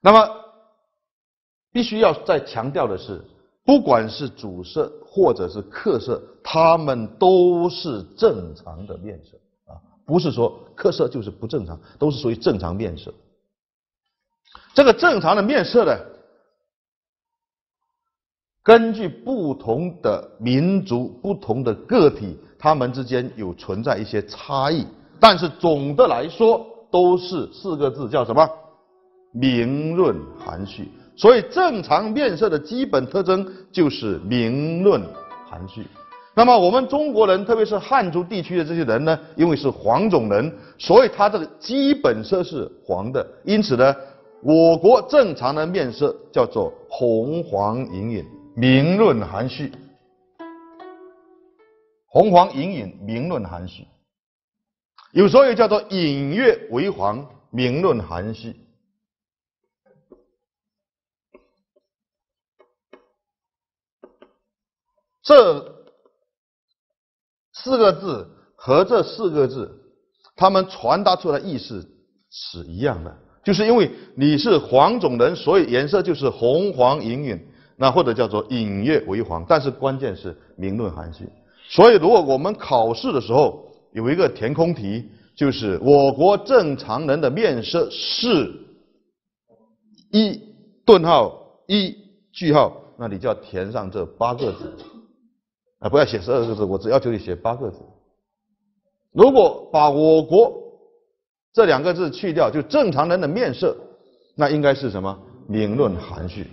那么必须要再强调的是，不管是主色或者是客色，它们都是正常的面色啊，不是说客色就是不正常，都是属于正常面色。这个正常的面色呢，根据不同的民族、不同的个体，它们之间有存在一些差异，但是总的来说都是4个字，叫什么？明润含蓄。所以正常面色的基本特征就是明润含蓄。那么我们中国人，特别是汉族地区的这些人呢，因为是黄种人，所以他这个基本色是黄的，因此呢，我国正常的面色叫做红黄隐隐，明润含蓄。红黄隐隐，明润含蓄。有时候又叫做隐月为黄，明润含蓄。这4个字和这4个字，它们传达出来的意思是一样的，就是因为你是黄种人，所以颜色就是红黄隐隐，那或者叫做隐月为黄，但是关键是明润含蓄。所以如果我们考试的时候有一个填空题，就是我国正常人的面色是1顿号1句号，那你就要填上这8个字。不要写12个字，我只要求你写8个字。如果把我国这2个字去掉，就正常人的面色，那应该是什么？明润含蓄。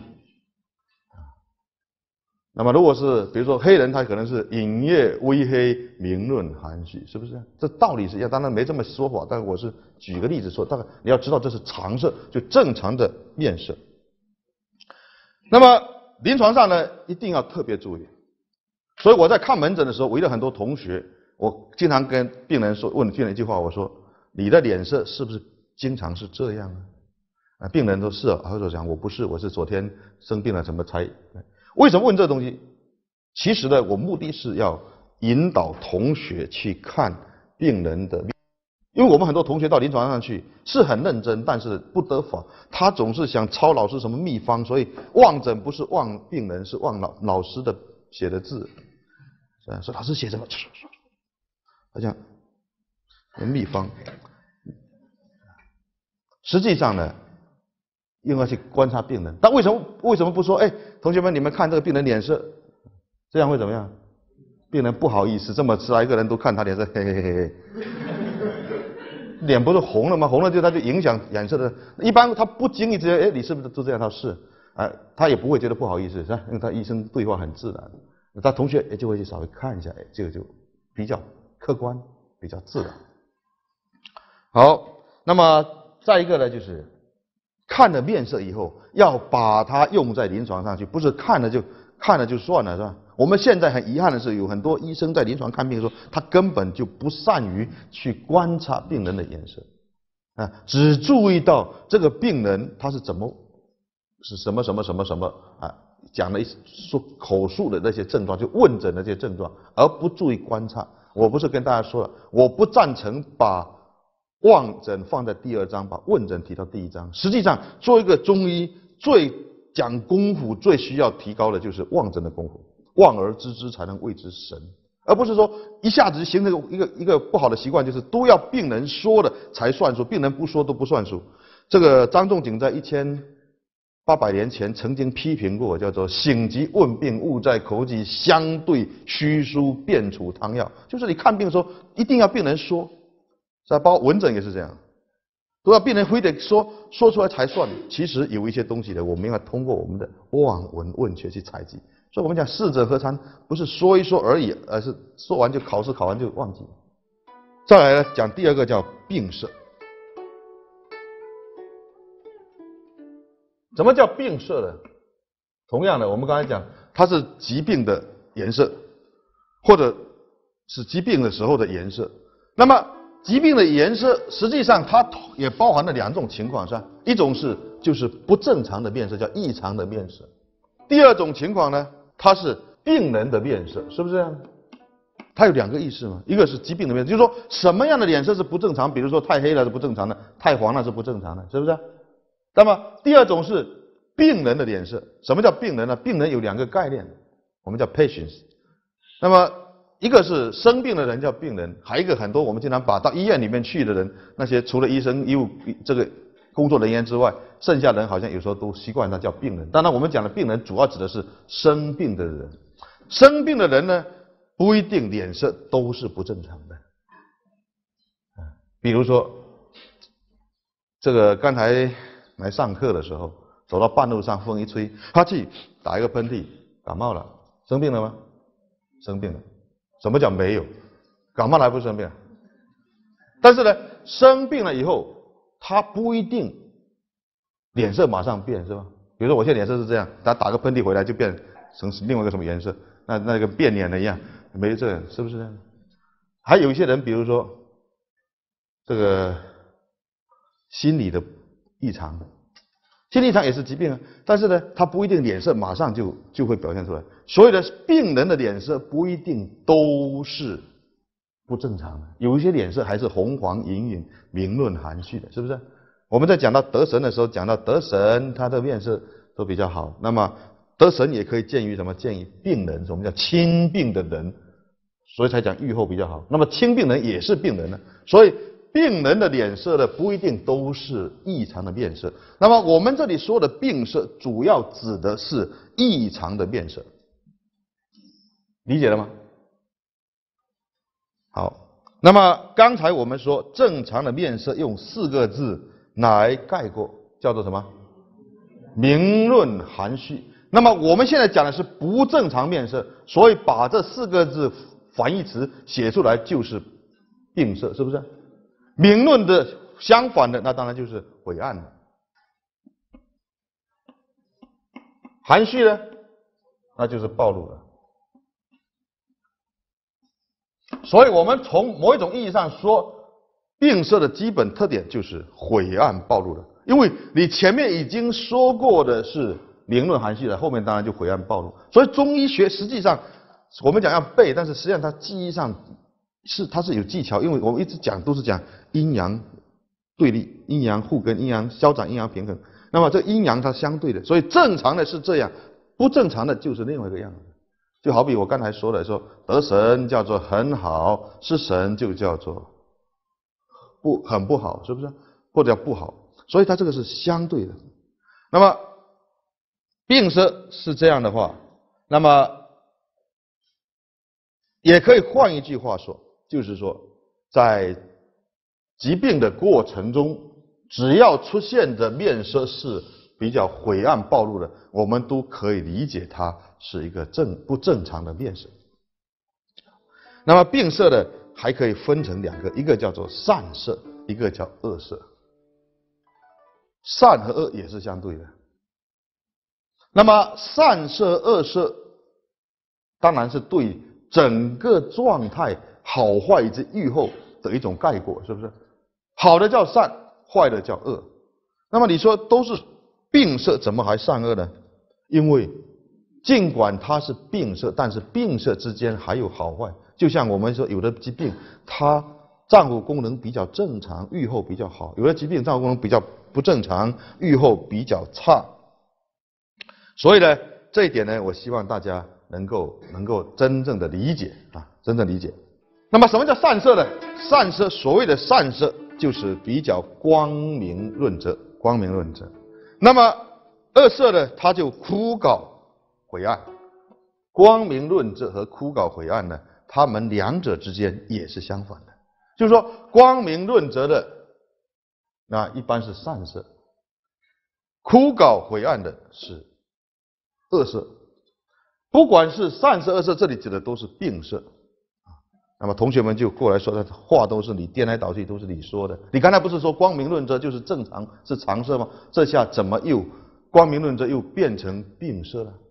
那么如果是比如说黑人，他可能是隐月微黑，明润含蓄，是不是？这道理是一样，当然没这么说法，但是我是举个例子说，大概你要知道这是常色，就正常的面色。那么临床上呢，一定要特别注意。所以我在看门诊的时候，围了很多同学，我经常跟病人说，问病人一句话，我说：“你的脸色是不是经常是这样啊？”病人说是啊，他说讲我不是，我是昨天生病了，怎么才？为什么问这东西？其实呢，我目的是要引导同学去看病人的面，因为我们很多同学到临床上去是很认真，但是不得法，他总是想抄老师什么秘方，所以望诊不是望病人，是望老师的写的字。说老师写什么？他讲秘方，实际上呢，应该去观察病人。但为什么不说？哎，同学们，你们看这个病人脸色，这样会怎么样？病人不好意思，这么10来个人都看他脸色，嘿嘿嘿嘿，脸不是红了吗？红了他就影响眼色的。一般他不经意之间，哎，你是不是都这样？他是，他也不会觉得不好意思，是吧？因为他医生对话很自然。他同学就会去稍微看一下，这个就比较客观，比较自然。好，那么再一个呢，就是看了面色以后，要把它用在临床上去，不是看了就算了，是吧？我们现在很遗憾的是，有很多医生在临床看病的时候，他根本就不善于去观察病人的颜色，只注意到这个病人他是什么讲了说口述的那些症状，就问诊的这些症状，而不注意观察。我不是跟大家说了，我不赞成把望诊放在第2章，把问诊提到第1章。实际上，做一个中医最讲功夫、最需要提高的就是望诊的功夫，望而知之，才能谓之神，而不是说一下子形成一个不好的习惯，就是都要病人说的才算数，病人不说都不算数。这个张仲景在1800年前曾经批评过，叫做醒急问病，勿在口己，相对虚书辨处汤药。就是你看病的时候，一定要病人说，是吧？包括闻诊也是这样，都要病人非得说出来才算。其实有一些东西呢，我们要通过我们的望闻问切去采集。所以我们讲适者何餐，不是说一说而已，而是说完就考完就忘记。再来呢，讲第2个叫病色。什么叫病色呢？同样的，我们刚才讲，它是疾病的颜色，或者是疾病的时候的颜色。那么疾病的颜色，实际上它也包含了2种情况，是吧？一种就是不正常的面色，叫异常的面色；第2种情况呢，它是病人的面色，是不是这样？它有2个意思嘛，一个是疾病的面色，就是说什么样的脸色是不正常，比如说太黑了是不正常的，太黄了是不正常的，是不是？ 那么第二种是病人的脸色。什么叫病人呢？病人有2个概念，我们叫 patients。那么一个是生病的人叫病人，还有一个很多我们经常把到医院里面去的人，那些除了医生、医务这个工作人员之外，剩下的人好像有时候都习惯他叫病人。当然我们讲的病人主要指的是生病的人。生病的人呢，不一定脸色都是不正常的。比如说这个刚才来上课的时候，走到半路上风一吹，哈气，打一个喷嚏，感冒了，生病了吗？生病了。什么叫没有？感冒了还不生病？但是呢，生病了以后，他不一定脸色马上变，是吧？比如说我现在脸色是这样，打个喷嚏回来就变成另外一个什么颜色，那个变脸了一样，没这样，是不是这样？还有一些人，比如说这个心理的异常，心理异常也是疾病啊，但是呢，他不一定脸色马上就会表现出来。所有的病人的脸色不一定都是不正常的，有一些脸色还是红黄隐隐、明润含蓄的，是不是？我们在讲到得神的时候，讲到得神，他的面色都比较好。那么得神也可以见于什么？见于病人，我们叫轻病的人，所以才讲愈后比较好。那么轻病人也是病人呢，所以病人的脸色呢，不一定都是异常的面色。那么我们这里说的病色，主要指的是异常的面色，理解了吗？好，那么刚才我们说正常的面色用4个字来概括，叫做什么？明润含蓄。那么我们现在讲的是不正常面色，所以把这4个字反义词写出来就是病色，是不是？明润的相反的，那当然就是晦暗了。含蓄呢，那就是暴露了。所以我们从某一种意义上说，病色的基本特点就是晦暗暴露了。因为你前面已经说过的是明润含蓄了，后面当然就晦暗暴露。所以中医学实际上我们讲要背，但是实际上它记忆上它是有技巧，因为我们一直讲都是讲阴阳对立、阴阳互根、阴阳消长、阴阳平衡。那么这阴阳它相对的，所以正常的是这样，不正常的就是另外一个样子。就好比我刚才说的，说得神叫做很好，失神就叫做很不好，是不是？或者叫不好，所以它这个是相对的。那么病色是这样的话，那么也可以换一句话说，就是说在疾病的过程中，只要出现的面色是比较晦暗暴露的，我们都可以理解它是一个不正常的面色。那么病色呢，还可以分成2个，一个叫做善色，一个叫恶色。善和恶也是相对的。那么善色、恶色，当然是对整个状态好坏以及预后的一种概括，是不是？好的叫善，坏的叫恶。那么你说都是病色，怎么还善恶呢？因为尽管它是病色，但是病色之间还有好坏。就像我们说，有的疾病它脏腑功能比较正常，预后比较好；有的疾病脏腑功能比较不正常，预后比较差。所以呢，这一点呢，我希望大家能够真正的理解啊，真正理解。那么什么叫善色呢？善色，所谓的善色就是比较光明润泽，光明润泽。那么恶色呢，它就枯槁晦暗。光明润泽和枯槁晦暗呢，它们2者之间也是相反的。就是说，光明润泽的那一般是善色，枯槁晦暗的是恶色。不管是善色、恶色，这里指的都是病色。那么同学们就过来说，话都是你颠来倒去，都是你说的。你刚才不是说光明润泽就是正常是常色吗？这下怎么又光明润泽又变成病色了？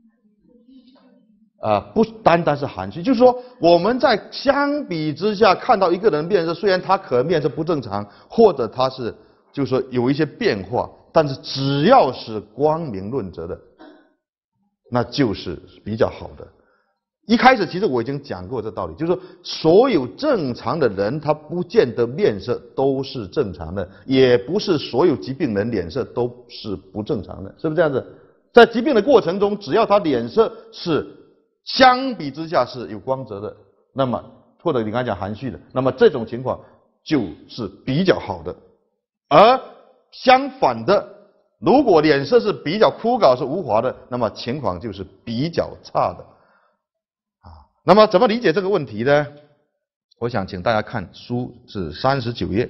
不单单是含蓄，就是说我们在相比之下看到一个人面色，虽然他可能面色不正常，或者他是就是说有一些变化，但是只要是光明润泽的，那就是比较好的。 一开始其实我已经讲过这道理，就是说所有正常的人他不见得面色都是正常的，也不是所有疾病人脸色都是不正常的，是不是这样子？在疾病的过程中，只要他脸色是相比之下是有光泽的，那么或者你刚才讲含蓄的，那么这种情况就是比较好的。而相反的，如果脸色是比较枯槁是无华的，那么情况就是比较差的。那么怎么理解这个问题呢？我想请大家看书是39页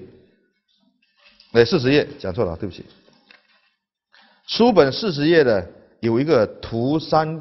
，40页讲错了，对不起。书本40页的有一个图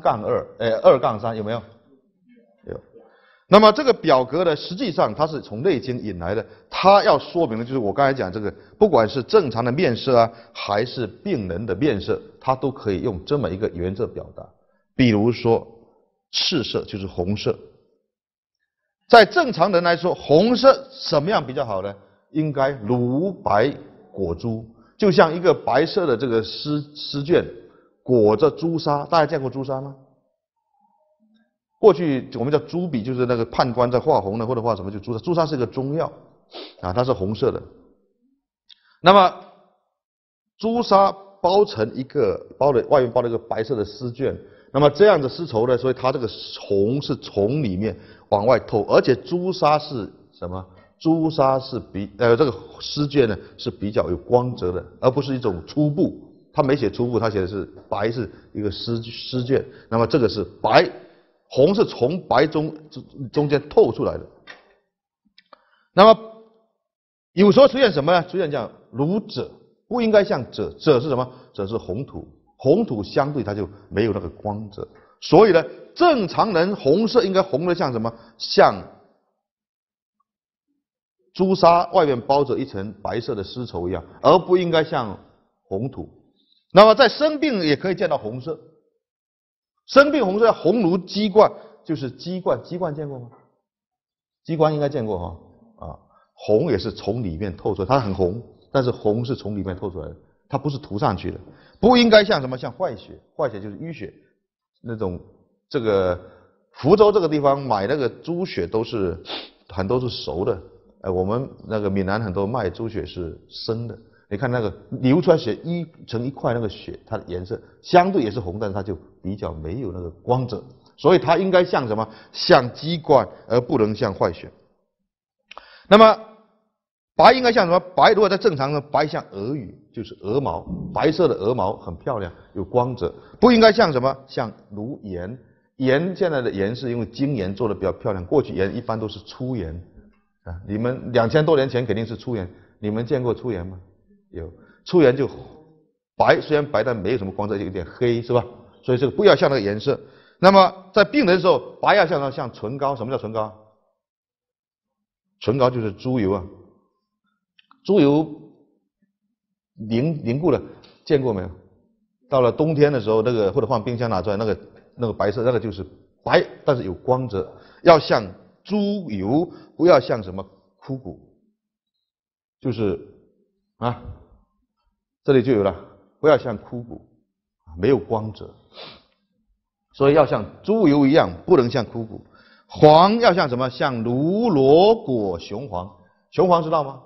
2-3，有没有？有。那么这个表格呢，实际上它是从《内经》引来的，它要说明的就是我刚才讲这个，不管是正常的面色啊，还是病人的面色，它都可以用这么一个原则表达。比如说赤色就是红色，在正常人来说，红色什么样比较好呢？应该如白裹朱，就像一个白色的这个丝绢裹着朱砂。大家见过朱砂吗？过去我们叫朱笔，就是那个判官在画红的或者画什么就朱砂。朱砂是一个中药啊，它是红色的。那么朱砂包成一个外面包了一个白色的丝绢。那么这样的丝绸呢，所以它这个红是从里面往外透，而且朱砂是什么？朱砂是这个丝绢呢是比较有光泽的，而不是一种粗布。他没写粗布，他写的是白，是一个丝绢。那么这个是白，红是从白中间透出来的。那么有时候出现什么呢？出现这样如赭，不应该像赭，赭是什么？赭是红土。红土相对它就没有那个光泽，所以呢，正常人红色应该红的像什么？像朱砂外面包着一层白色的丝绸一样，而不应该像红土。那么在生病也可以见到红色，生病红色要红如鸡冠，就是鸡冠。鸡冠见过吗？鸡冠应该见过哈啊，红也是从里面透出来，它很红，但是红是从里面透出来的。它不是涂上去的，不应该像什么？像坏血，坏血就是淤血，那种这个福州这个地方买那个猪血都是很多是熟的，我们那个闽南很多卖猪血是生的。你看那个流出来血成一块那个血，它的颜色相对也是红，但是它就比较没有那个光泽，所以它应该像什么？像鸡冠，而不能像坏血。那么白应该像什么？白如果在正常的白像鹅羽，就是鹅毛，白色的鹅毛很漂亮，有光泽。不应该像什么？像如盐。盐现在的盐是因为精盐做的比较漂亮，过去盐一般都是粗盐啊。你们2000多年前肯定是粗盐，你们见过粗盐吗？有，粗盐就白，虽然白但没有什么光泽，就有点黑，是吧？所以这个不要像那个颜色。那么在病人的时候，白要像什么？像唇膏。什么叫唇膏？唇膏就是猪油啊。猪油凝固了，见过没有？到了冬天的时候，那个或者放冰箱拿出来，那个白色，那个就是白，但是有光泽，要像猪油，不要像什么枯骨，就是啊，这里就有了，不要像枯骨，没有光泽，所以要像猪油一样，不能像枯骨。黄要像什么？像如罗果雄黄。雄黄知道吗？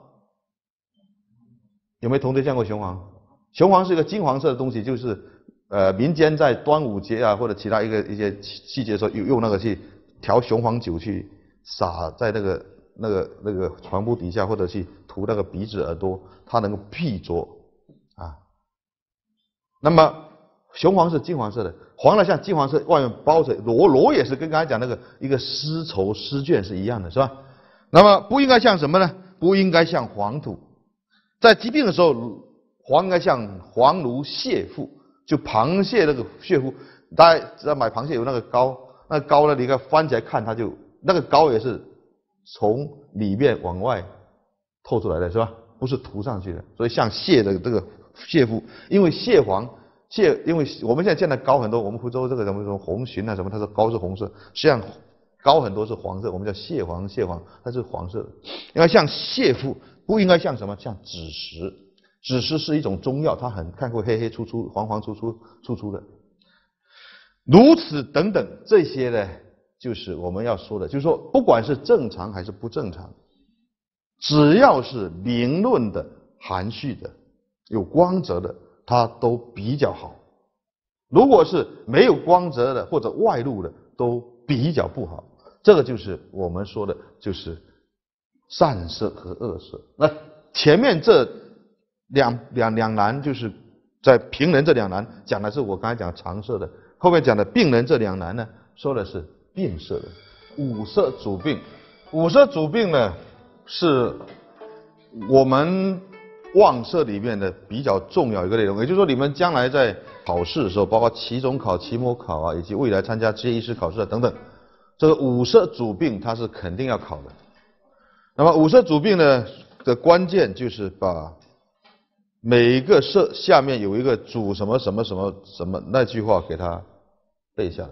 有没有同学见过雄黄？雄黄是一个金黄色的东西，就是民间在端午节啊或者其他一些细节的时候，用那个去调雄黄酒去洒在那个床铺底下，或者去涂那个鼻子耳朵，它能够辟浊啊。那么雄黄是金黄色的，黄的像金黄色，外面包着罗也是跟刚才讲那个一个丝绸丝绢是一样的，是吧？那么不应该像什么呢？不应该像黄土。在疾病的时候，黄应该像黄如蟹腹，就螃蟹那个蟹腹。大家知道买螃蟹有那个膏，那个膏呢，你看翻起来看，它就那个膏也是从里面往外透出来的，是吧？不是涂上去的。所以像蟹的这个蟹腹，因为因为我们现在见的膏很多，我们福州这个什么红鲟啊什么，它的膏是红色，实际上膏很多是黄色，我们叫蟹黄，它是黄色的。因为像蟹腹。不应该像什么？像枳实。枳实是一种中药，它看过黑黑粗粗、黄黄粗粗的。如此等等这些呢， 就是我们要说的，就是说不管是正常还是不正常，只要是明论的、含蓄的、有光泽的，它都比较好。如果是没有光泽的或者外露的，都比较不好。这个就是我们说的，就是善色和恶色。那前面这两难，就是在平人这两难讲的是我刚才讲常色的，后面讲的病人这两难呢，说的是病色的。五色主病，五色主病呢是我们望色里面的比较重要一个内容，也就是说，你们将来在考试的时候，包括期中考、期末考啊，以及未来参加职业医师考试啊等等，这个五色主病它是肯定要考的。那么五色主病呢的关键就是把每一个色下面有一个主什么什么什么什么那句话给它背下来。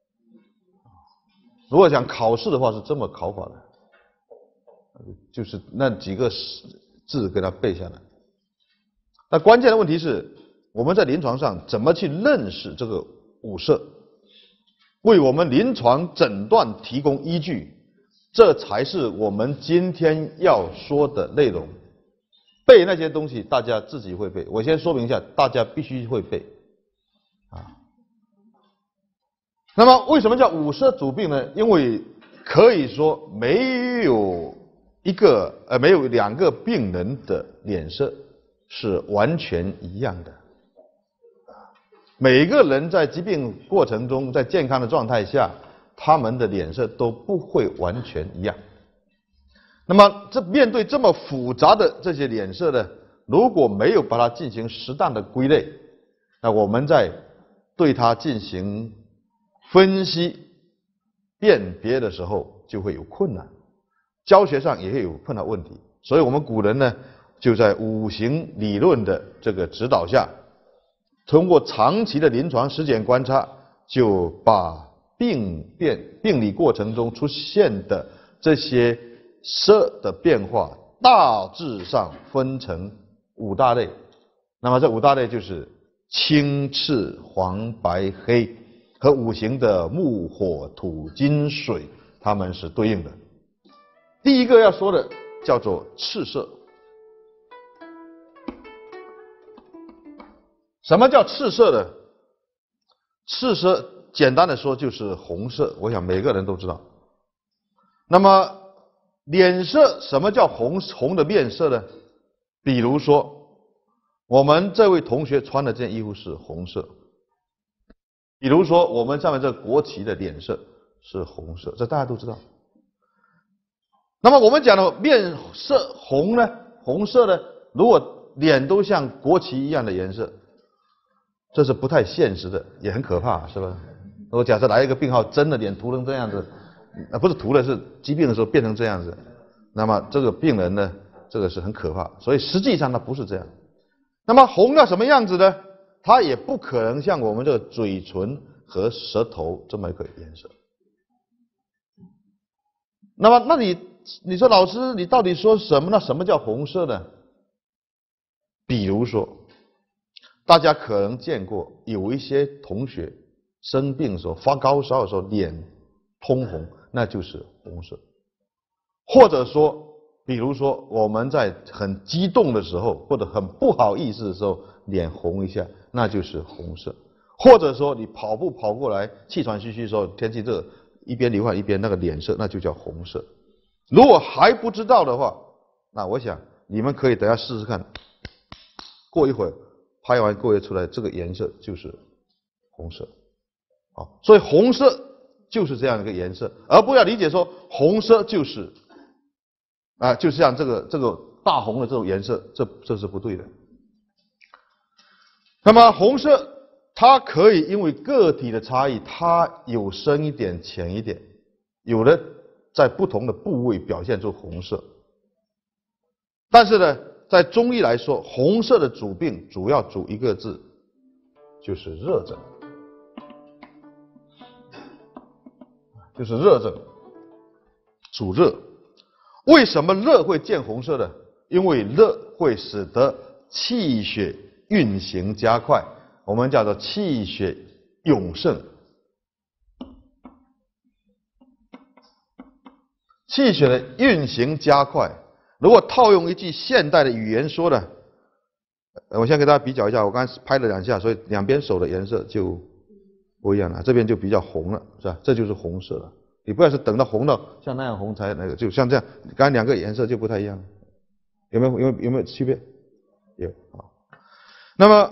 如果讲考试的话是这么考法的，就是那几个字给它背下来。那关键的问题是，我们在临床上怎么去认识这个五色，为我们临床诊断提供依据，这才是我们今天要说的内容。背那些东西大家自己会背，我先说明一下，大家必须会背啊。那么为什么叫五色主病呢？因为可以说没有两个病人的脸色是完全一样的。每个人在疾病过程中，在健康的状态下，他们的脸色都不会完全一样。那么面对这么复杂的这些脸色呢，如果没有把它进行适当的归类，那我们在对它进行分析、辨别的时候就会有困难，教学上也会有碰到问题。所以我们古人呢，就在五行理论的这个指导下，通过长期的临床实践观察，就把病理过程中出现的这些色的变化大致上分成五大类。那么这五大类就是青、赤、黄、白、黑，和五行的木、火、土、金、水，它们是对应的。第一个要说的叫做赤色。什么叫赤色呢？赤色简单的说就是红色，我想每个人都知道。那么脸色，什么叫红的面色呢？比如说我们这位同学穿的这件衣服是红色，比如说我们上面这国旗的脸色是红色，这大家都知道。那么我们讲的面色红呢，红色呢，如果脸都像国旗一样的颜色，这是不太现实的，也很可怕，是吧？如果假设来一个病号真的脸涂成这样子，不是涂的，是疾病的时候变成这样子，那么这个病人呢，这个是很可怕。所以实际上它不是这样。那么红到什么样子呢？它也不可能像我们这个嘴唇和舌头这么一个颜色。那么，那你说老师，你到底说什么呢？什么叫红色呢？比如说，大家可能见过有一些同学生病的时候、发高烧的时候脸通红，那就是红色。或者说，比如说我们在很激动的时候，或者很不好意思的时候，脸红一下，那就是红色。或者说你跑步跑过来，气喘吁吁的时候，天气热，一边流汗一边那个脸色，那就叫红色。如果还不知道的话，那我想你们可以等下试试看，过一会儿拍完过一出来，这个颜色就是红色。好，所以红色就是这样一个颜色，而不要理解说红色就是就像这个大红的这种颜色，这是不对的。那么红色它可以因为个体的差异，它有深一点浅一点，有的在不同的部位表现出红色。但是呢，在中医来说，红色的主病主要主一个字，就是热症，就是热症，主热。为什么热会见红色呢？因为热会使得气血运行加快，我们叫做气血涌盛。 气血的运行加快。如果套用一句现代的语言说呢，我先给大家比较一下，我刚才拍了2下，所以两边手的颜色就不一样了，这边就比较红了，是吧？这就是红色了。你不要是等到红到像那样红才那个，就像这样，刚才2个颜色就不太一样，有没有区别？有啊。那么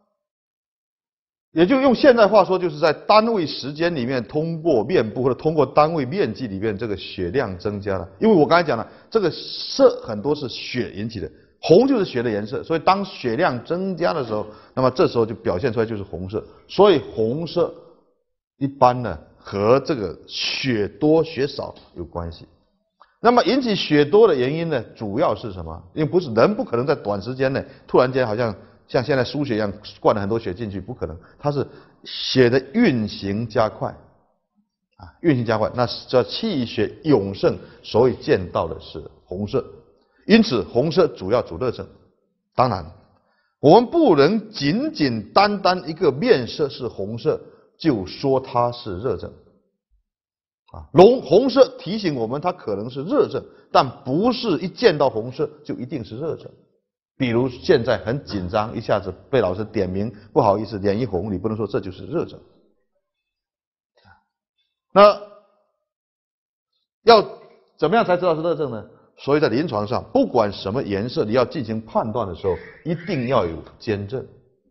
也就用现代话说，就是在单位时间里面，通过面部或者通过单位面积里面，这个血量增加了。因为我刚才讲了，这个色很多是血引起的，红就是血的颜色，所以当血量增加的时候，那么这时候就表现出来就是红色。所以红色一般呢和这个血多血少有关系。那么引起血多的原因呢，主要是什么？因为不是人不可能在短时间内突然间好像现在输血一样灌了很多血进去，不可能，它是血的运行加快，运行加快，那叫气血涌盛，所以见到的是红色。因此，红色主要主热症。当然，我们不能仅仅单单一个面色是红色就说它是热症。红色提醒我们它可能是热症，但不是一见到红色就一定是热症。比如现在很紧张，一下子被老师点名，不好意思，脸一红，你不能说这就是热症。那要怎么样才知道是热症呢？所以在临床上，不管什么颜色，你要进行判断的时候，一定要有监证，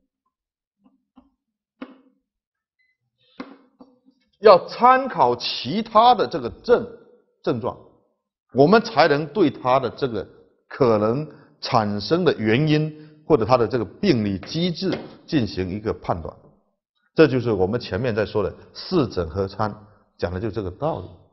要参考其他的这个症状，我们才能对它的这个可能产生的原因或者它的这个病理机制进行一个判断。这就是我们前面在说的四诊合参，讲的就是这个道理。